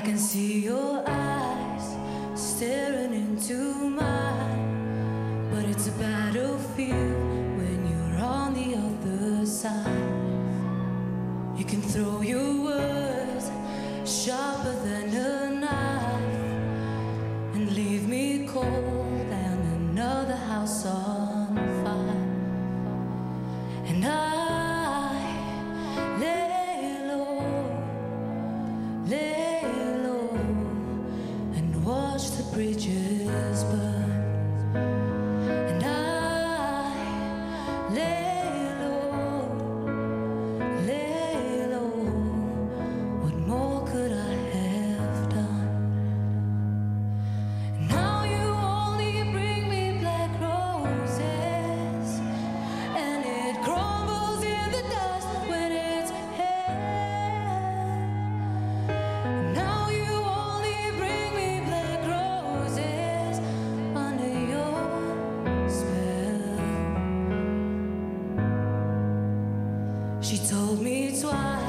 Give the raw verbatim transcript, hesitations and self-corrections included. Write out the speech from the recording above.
can see your eyes staring into mine, but it's a battlefield when you're on the other side. You can throw your words sharper than a knife and leave me cold and another house on fire. And I lay low, lay low, and watch the bridges burn. And I lay low, lay low. What more could I have done? Now you only bring me black roses, and it crumbles in the dust when it's here. Now you only bring me black roses under your spell. She told me twice